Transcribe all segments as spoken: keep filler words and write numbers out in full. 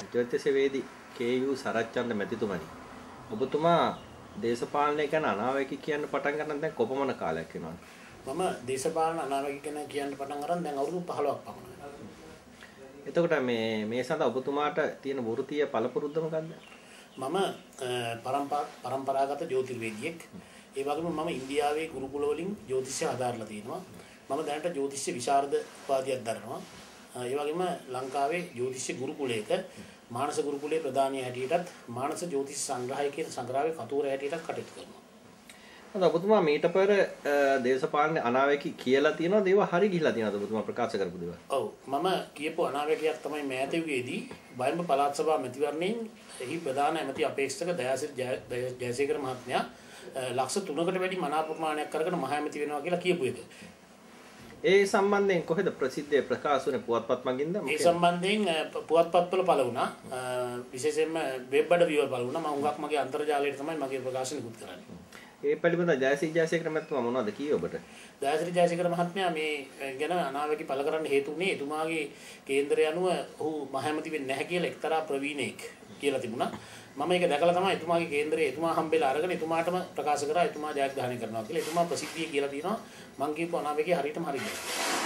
ජ්‍යොතිෂවේදී කේ.යූ. සරච්චන්ද මැතිතුමනි. ඔබතුමා දේශපාලනය ගැන අනාවැකි කියන්න පටන් ගන්න දැන් කොපමණ කාලයක් වෙනවද? මම දේශපාලන අනාවැකි ගැන කියන්න පටන් අරන් දැන් අවුරුදු පහළොවක් පමණයි. එතකොට මේ මේ සඳහා ඔබතුමාට තියෙන වෘත්තීය පළපුරුද්ද මොකද්ද? මම පරම්පරාගත ජ්‍යොතිර්වේදියෙක්. ඒ වගේම මම ඉන්දියාවේ ගුරුකුල වලින් ජ්‍යොතිෂය හදාarලා තිනවා. මම දැනට ජ්‍යොතිෂ විශාරද උපාධියක් දරනවා. ඒ වගේම ලංකාවේ ජ්‍යොතිෂ ගුරුකුලයක මානස ගුරුකුලයේ ප්‍රධානී හැටියටත් මානස ජ්‍යොතිෂ සංග්‍රහය කියන සංග්‍රහයේ කතෝර හැටියටත් කටයුතු කරනවා. හරි ඔබතුමා මීට පෙර දේශපාලන අනාවැකි කියලා තියෙනවද? ඒවා හරි ගිහිලා තියෙනවද ඔබතුමා ප්‍රකාශ කරපු දේවල්? ඔව් මම කියපු අනාවැකියක් තමයි මෑතෙවියේදී බයම්බ පළාත් සභා මැතිවරණයෙන් එහි ප්‍රධාන ඇමති අපේක්ෂක දයාසිරි ජයසේකර මහත්මයා ලක්ෂ තුනකට වැඩි මනා ප්‍රමාණයක් කරගෙන මහ ඇමති වෙනවා කියලා කියපු එක. ඒ සම්බන්ධයෙන් කොහෙද ප්‍රසිද්ධ ප්‍රකාශ වුණේ පුවත්පත් මගින්ද? ඒ සම්බන්ධයෙන් පුවත්පත්වල පළ වුණා. විශේෂයෙන්ම වෙබ් අඩවිවල පළ වුණා. මම හුඟක් මගේ අන්තර්ජාලයට තමයි මගේ ප්‍රකාශන නිකුත් කරන්නේ. ඒ පිළිබඳව ජයසිරි ජයසේකර මහත්මයා මොනවද කිව්වේ ඔබට? ජයසිරි ජයසේකර මහත්මයා මේ ගැන අනාවැකි පළ කරන්න හේතු වුණේ එතුමාගේ කේන්දරය අනුව ඔහු මහ ඇමති වෙන්නේ නැහැ කියලා එක්තරා ප්‍රවීණෙක් කියලා තිබුණා. මම ඒක දැකලා තමයි එතුමාගේ කේන්දරේ එතුමා හම්බෙලා අරගෙන එතුමාටම ප්‍රකාශ කරා එතුමා ජයග්‍රහණය කරනවා කියලා. එතුමා ප්‍රසිද්ධිය කියලා තියෙනවා. මං කියපු අනාවැකිය හරියටම හරි කියලා.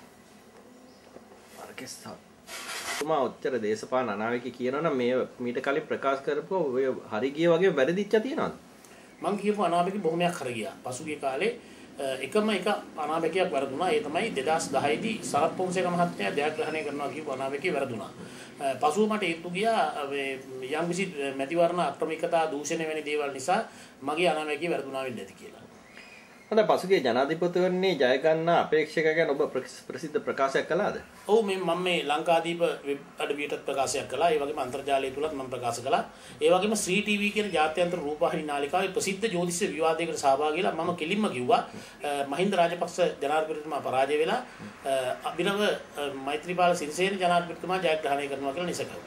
අරකෙස්සා. එතුමා ඔච්චර දේශපාලන අනාවැකි කියනවනම් මේ මීට කලින් ප්‍රකාශ කරපුව ඔය හරි ගිය වගේ වැරදිච්ච තියනවද? මං කියපු අනාවැකි බොහොමයක් හරි ගියා. පසුගිය කාලේ එකම එක අනාවැකියක් වැරදුනා. ඒ තමයි දෙදාස් දහය දී සරත් පොන්සේක මහත්මයා ජයග්‍රහණය කරනවා කියපු අනාවැකිය වැරදුනා. පසුව මට ඒත්තු ගියා යම් කිසි මැතිවරණ අක්‍රමිකතා දූෂණය වැනි දේවල් නිසා මගේ අනාවැකිය වැරදුනා වෙන්නේ නැති කියලා. හොඳයි පසුගිය ජනාධිපතිවරණේ ජය ගන්න අපේක්ෂක ගැන ඔබ ප්‍රසිද්ධ ප්‍රකාශයක් කළාද? ඔව් මේ මම මේ ලංකාදීප වෙබ් අඩවියටත් ප්‍රකාශයක් කළා. ඒ වගේම අන්තර්ජාලය තුලත් මම ප්‍රකාශ කළා. ඒ වගේම ශ්‍රී ටීවී කියන ජාත්‍යන්තර රූපවාහිනී නාලිකාවේ ප්‍රසිද්ධ ජ්‍යොතිෂ විවාදයකට සහභාගී වෙලා මම කෙලින්ම කිව්වා මහින්ද රාජපක්ෂ ජනාධිපතිතුමා පරාජය වෙලා අභිනව මෛත්‍රීපාල සිරිසේන ජනාධිපතිතුමා ජයග්‍රහණය කරනවා කියලා නිසකව.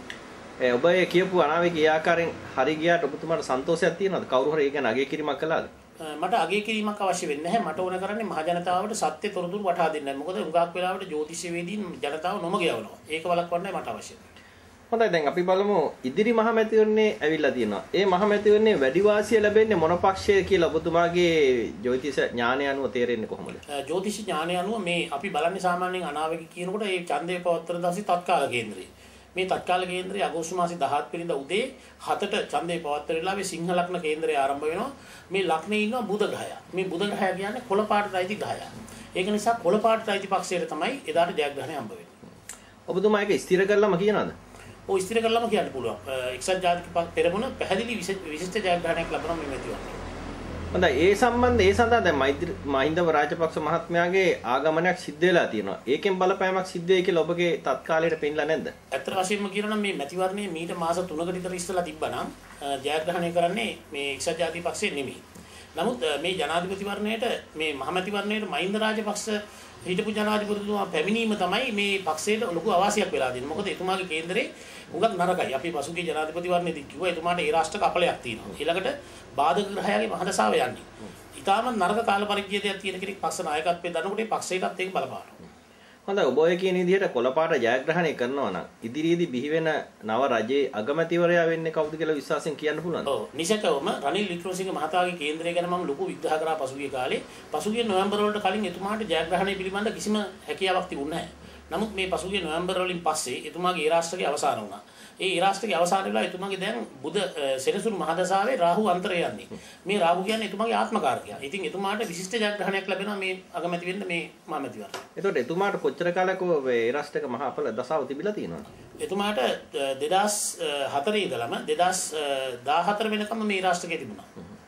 ඒ ඔබ ඒ කියපු අනාවැකි ආකාරයෙන් හරි ගියාට ඔබතුමාට සන්තෝෂයක් තියෙනවද? කවුරු හරි ඒ ගැන අගය කිරීමක් කළාද? මට අගය කිරීමක් අවශ්‍ය වෙන්නේ නැහැ. මට ඕන කරන්නේ මහ ජනතාවට සත්‍ය තොරතුරු වටහා දෙන්නයි. මොකද උගාක් වෙලාවට ජ්‍යොතිෂවේදීන් ජනතාව නොමග යවනවා. ඒක වළක්වන්නයි මට අවශ්‍ය. හොඳයි දැන් අපි බලමු ඉදිරි මහමැතිවරණේ ඇවිල්ලා තියෙනවා. ඒ මහමැතිවරණේ වැඩි වාසිය ලැබෙන්නේ මොන පක්ෂය කියලා ඔබතුමාගේ ජ්‍යොතිෂ ඥානය අනුව තේරෙන්නේ කොහොමද? ජ්‍යොතිෂ ඥානය අනුව මේ අපි බලන්නේ සාමාන්‍යයෙන් අනාවැකි කියනකොට ඒ ඡන්දය පවත්වන දවසේ තත්කාල කේන්දරේ. මේ තත්කාල කේන්දරයේ අගෝස්තු මාසේ දහහත් වෙනිදා උදේ හතට ඡන්දේ පවත්වන වෙලාවේ සිංහ ලග්න කේන්දරය ආරම්භ වෙනවා. මේ ලග්නේ ඉන්නවා බුධ ග්‍රහය. මේ බුධ ග්‍රහය කියන්නේ කොළ පාටට අයිති ග්‍රහය. ඒක නිසා කොළ පාටට අයිති පක්ෂයට තමයි එදාට ජයග්‍රහණය හම්බ වෙන්නේ. ඔබතුමා ඒක ස්ථිර කරලාම කියනවාද? ඔව් ස්ථිර කරලාම කියන්න පුළුවන්. එක්සත් ජාතික පෙරමුණ පැහැදිලි විශිෂ්ට ජයග්‍රහණයක් ලබනවා මේ මැතිවරණය. හොඳයි ඒ සම්බන්ධ ඒ සඳහා දැන් මහින්ද රාජපක්ෂ මහත්මයාගේ ආගමනයක් සිද්ධ වෙලා තියෙනවා. ඒකෙන් බලපෑමක් සිද්ධ වෙයි කියලා ඔබගේ තත්කාලයට පෙන්නලා නැද්ද? ඇත්ත වශයෙන්ම කියනවා නම් මේ මැතිවරණයේ මීට මාස තුනකට විතර ඉස්සෙල්ලා තිබ්බනම් ජයග්‍රහණය කරන්නේ මේ එක්සත් ජාතික පක්ෂය නෙමෙයි. නමුත් මේ ජනාධිපතිවරණයට මේ මහමැතිවරණයට මහින්ද රාජපක්ෂ හිටපු ජනාධිපතිතුමා පැමිණීම තමයි මේ පක්ෂයට ලොකු අවාසියක් වෙලා දෙන්නේ. මොකද එතුමාගේ කේන්දරේ උගක් නරකයි. අපි පසුගිය ජනාධිපතිවරණයේදී කිව්වා එතුමාට ඒ රාෂ්ට්‍ර කපලයක් තියෙනවා. ඊළඟට බාධක ග්‍රහයාගේ මහදසාව යන්නේ. ඊටාම නරක කාල පරිච්ඡේදයක් තියෙන කෙනෙක් පක්ෂ නායකත්වයේ දන්නකොට ඒ පක්ෂයටත් ඒක බලපානවා. හොඳයි ඔබ ඔය කියන විදිහට කොළපාට ජයග්‍රහණය කරනවා නම් ඉදිරියේදී බිහි වෙන නව රජයේ අගමැතිවරයා වෙන්නේ කවුද කියලා විශ්වාසයෙන් කියන්න පුළුවන්ද? ඔව් නිසකවම රනිල් වික්‍රමසිංහ මහතාගේ කේන්දරය ගැන මම ලොකු විග්‍රහ කරා පසුගිය කාලේ. පසුගිය නොවැම්බර් වලට කලින් එතුමාට ජයග්‍රහණය පිළිබඳ කිසිම හැකියාවක් තිබුණේ නැහැ. නමුත් මේ පසුගිය නොවැම්බර් වලින් පස්සේ එතුමාගේ ඒ රාෂ්ට්‍රයේ අවසාන වුණා. ඒ ඒ රාෂ්ට්‍රයේ අවසාන වෙලා එතුමාගේ දැන් බුද සෙනසුරු මහදසාවේ රාහු අන්තරය යන්නේ. මේ රාහු කියන්නේ එතුමාගේ ආත්මකාරකයා. ඉතින් එතුමාට විශිෂ්ට ජයග්‍රහණයක් ලැබෙනවා මේ අගමැති වෙන්න මේ මහමැතිවරණය. එතකොට එතුමාට කොච්චර කාලයක් ඒ රාෂ්ට්‍රක මහා අපල දසාව තිබිලා තියෙනවද? එතුමාට දෙදාස් හතරේ ඉඳලම දෙදාස් දාහතර වෙනකම් මේ රාෂ්ට්‍රකයේ තිබුණා.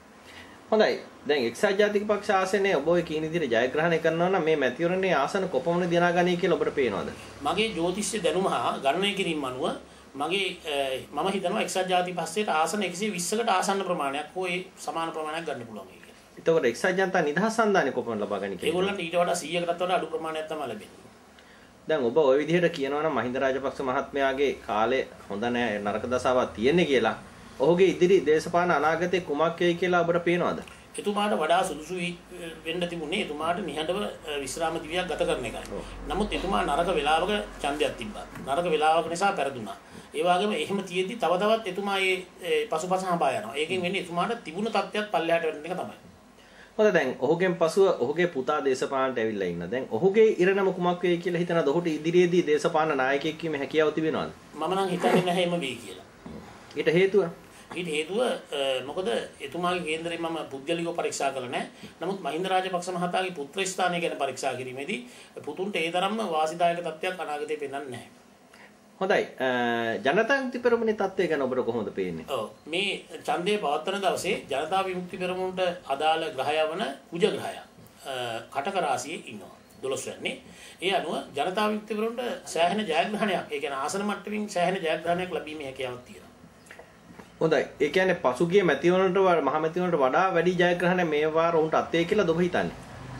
හොඳයි. දැන් එක්සත් ජාතික පක්ෂ ආසනයේ ඔබ ඔය කියන විදිහට ජයග්‍රහණය කරනවා නම් මේ මැතිවරණයේ ආසන කොපමණ දිනාගනී කියලා ඔබට පේනවද? මගේ ජ්‍යොතිෂ දැනුම හා ගණනය කිරීම අනුව මගේ මම හිතනවා එක්සත් ජාතික පක්ෂයට ආසන එකසිය විස්සකට ආසන්න ප්‍රමාණයක් හෝ ඒ සමාන ප්‍රමාණයක් ගන්න පුළුවන් මේක. එතකොට එක්සත් ජනතා නිදහස් සන්ධානය කොපමණ ලබා ගනී කියලා? ඒගොල්ලන්ට ඊට වඩා සීයකටත් වඩා අඩු ප්‍රමාණයක් තමයි ලැබෙන්නේ. දැන් ඔබ ওই විදිහට කියනවා නම් මහින්ද රාජපක්ෂ මහත්මයාගේ කාලේ හොඳ නැහැ නරක දසාවක් තියෙන්නේ කියලා. ඔහුගේ ඉදිරි දේශපාලන අනාගතේ කුමක් වෙයි කියලා ඔබට පේනවද? එතුමාට වඩා සුදුසු වෙන්න තිබුණේ එතුමාට නිහඬව විශ්‍රාම දිවියක් ගත කරන එකයි. නමුත් එතුමා නරක වෙලාවක ඡන්දයක් තිබ්බා. නරක වෙලාවක නිසා පෙරදුනා. ඒ වගේම එහෙම තියෙද්දි තව තවත් එතුමා මේ පසුපස හඹා යනවා. ඒකෙන් වෙන්නේ එතුමාට තිබුණු තත්ත්වයක් පල්ලෙහාට වෙන එක තමයි. හොඳ දැන් ඔහුගෙන් පසුව ඔහුගේ පුතා දේශපාලනට ඇවිල්ලා ඉන්න. දැන් ඔහුගේ ඉරණම කුමක් වෙයි කියලා හිතනද? ඔහුට ඉදිරියේදී දේශපාලන නායකයෙක් වීමේ හැකියාව තිබෙනවද? මම නම් හිතන්නේ නැහැ එහෙම වෙයි කියලා. ඊට හේතුව? ඊට හේතුව මොකද එතුමාගේ කේන්දරේ මම පුද්ගලිකව පරීක්ෂා කළා නැහැ. නමුත් මහින්ද රාජපක්ෂ මහතාගේ පුත්‍ර ස්ථානය ගැන පරීක්ෂා කිරීමේදී පුතුන්ට ඒ තරම්ම වාසිදායක තත්ත්වයක් අනාගතේ පෙන්වන්නේ නැහැ. හොඳයි. ජනතා විමුක්ති පෙරමුණේ තත්ත්වය ගැන ඔබට කොහොමද පේන්නේ? ඔව් මේ ඡන්දය පවත්වන දවසේ ජනතා විමුක්ති පෙරමුණට අදාළ ග්‍රහය වන කුජ ග්‍රහය කටක රාශියේ ඉන්නවා. දොළොස් වෙන්නේ. ඒ අනුව ජනතා විමුක්ති පෙරමුණට සෑහෙන ජයග්‍රහණයක්, ඒ කියන්නේ ආසන මට්ටමින් සෑහෙන ජයග්‍රහණයක් ලැබීමේ හැකියාවක් තියෙනවා. හොඳයි. ඒ කියන්නේ පසුගිය මැතිවරණට මහ මැතිවරණට වඩා වැඩි ජයග්‍රහණ මේ වාර උන්ට අත්වේ කියලා ඔබ හිතන්නේ?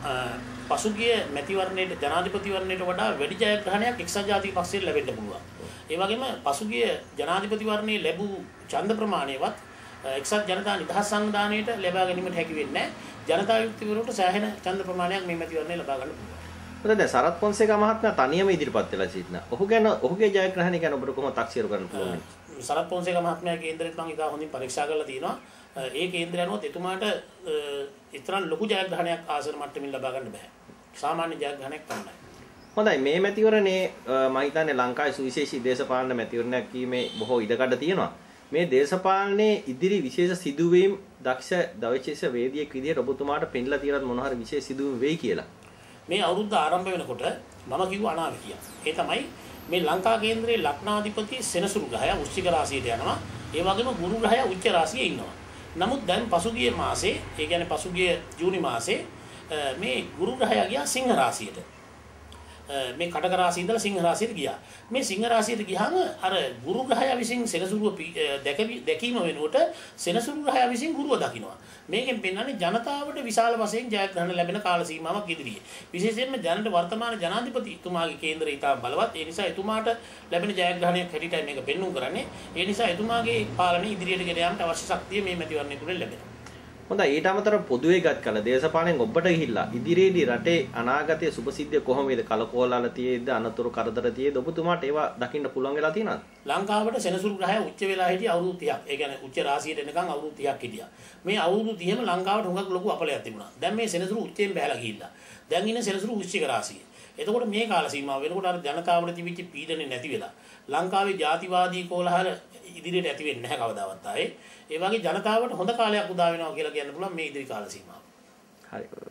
පසුගිය මැතිවරණයේ ජනාධිපතිවරණයට වඩා වැඩි ජයග්‍රහණයක් එක්සත් ජාතික පක්ෂයට ලැබෙන්න පුළුවන්. ඒ වගේම පසුගිය ජනාධිපතිවරණයේ ලැබූ ඡන්ද ප්‍රමාණයවත් එක්සත් ජනතා නිදහස් සංවිධානයට ලබා ගැනීමට හැකි වෙන්නේ නැහැ. ජනතා විමුක්ති පෙරමුණට සෑහෙන ඡන්ද ප්‍රමාණයක් මේ මැතිවරණයේ ලබා ගන්න පුළුවන්. හොඳයි. දැන් සරත් පොන්සේකා මහත්මයා තනියම ඉදිරිපත් වෙලා සිටිනා. ඔහු ගැන ඔහුගේ ජයග්‍රහණය ගැන ඔබට කොහොමද තක්සේරු කරන්න පුළුවන්? සරත් පොන්සේකා මහත්මයාගේ කේන්දරෙත් මම ඉතා හොඳින් පරීක්ෂා කරලා තියෙනවා. ඒ කේන්දරය අනුව එතුමාට ඉතරම් ලොකු ජයග්‍රහණයක් ආසන මට්ටමින් ලබා ගන්න බෑ. සාමාන්‍ය ජයග්‍රහණයක් පමණයි. හොඳයි. මේ මැතිවරණේ මම හිතන්නේ ලංකාවේ සුවිශේෂී දේශපාලන මැතිවරණයක් වීමේ බොහෝ ඉඩකඩ තියෙනවා. මේ දේශපාලනයේ ඉදිරි විශේෂ සිදුවීම් දක්ෂ දවචේස වේදිකෙක් විදිහට ඔබතුමාට පෙන්ලා තියෙනත් මොන හරි විශේෂ සිදුවීම් වෙයි කියලා. මේ අවුරුද්ද ආරම්භ වෙනකොට මම කිව්ව අනාවැකිය. ඒ තමයි මේ ලංකා කේන්ද්‍රයේ ලග්නාධිපති සෙනසුරු ග්‍රහය වෘශ්චික රාශියට යනවා. ඒ වගේම ගුරු ග්‍රහය උච්ච රාශියේ ඉන්නවා. නමුත් දැන් පසුගිය මාසේ, ඒ කියන්නේ පසුගිය ජූනි මාසේ මේ ගුරු ග්‍රහය ගියා සිංහ රාශියට. මේ කටක රාශිය ඉඳලා සිංහ රාශියට ගියා. මේ සිංහ රාශියට ගියාම අර ගුරු ග්‍රහය විසින් සෙනසුරුව දැකීම වෙනුවට සෙනසුරු ග්‍රහය විසින් ගුරුව දකින්නවා. මේකෙන් පෙන්වන්නේ ජනතාවට විශාල වශයෙන් ජයග්‍රහණ ලැබෙන කාල සීමාවක් ඉදිරියේ. විශේෂයෙන්ම ජනට වර්තමාන ජනාධිපතිතුමාගේ කේන්දරය ඉතා බලවත්. ඒ නිසා එතුමාට ලැබෙන ජයග්‍රහණයක් හැටියටයි මේක පෙන්වුම් කරන්නේ. ඒ නිසා එතුමාගේ පාලනය ඉදිරියට ගෙන යාමට අවශ්‍ය ශක්තිය මේ මැතිවරණය තුළ ලැබෙනවා. හොඳයි. ඊට අමතරව පොදුවේ ගත් කල දේශපාලනයෙන් ඔබට ගිහිල්ලා ඉදිරියේදී රටේ අනාගතයේ සුබසිද්ධිය කොහොම වේද? කලකෝලල තියෙද්ද, අනතුරු කරදර තියෙද්ද ඔබතුමාට ඒවා දකින්න පුළුවන් වෙලා තියෙනවද? ලංකාවට සෙනසුරු ග්‍රහය උච්ච වෙලා හිටිය අවුරුදු තිහක්. ඒ කියන්නේ උච්ච රාශියට එනකන් අවුරුදු තිහක් හිටියා. මේ අවුරුදු තිහම ලංකාවට හුඟක් ලොකු අපලයක් තිබුණා. දැන් මේ සෙනසුරු උච්චයෙන් බහැලා ගිහිල්ලා. දැන් ඉන්නේ සෙනසුරු වෘශ්චික රාශිය. එතකොට මේ කාල සීමාව වෙනකොට අර ජනතාවට තිබිච්ච පීඩනේ නැති වෙලා ලංකාවේ ජාතිවාදී කෝලහල ඉදිරියට ඇති වෙන්නේ නැහැ කවදාවත් ආයේ. ඒ වගේ ජනතාවට හොඳ කාලයක් උදා වෙනවා කියලා කියන්න පුළුවන් මේ ඉදිරි කාල සීමාව. හරි.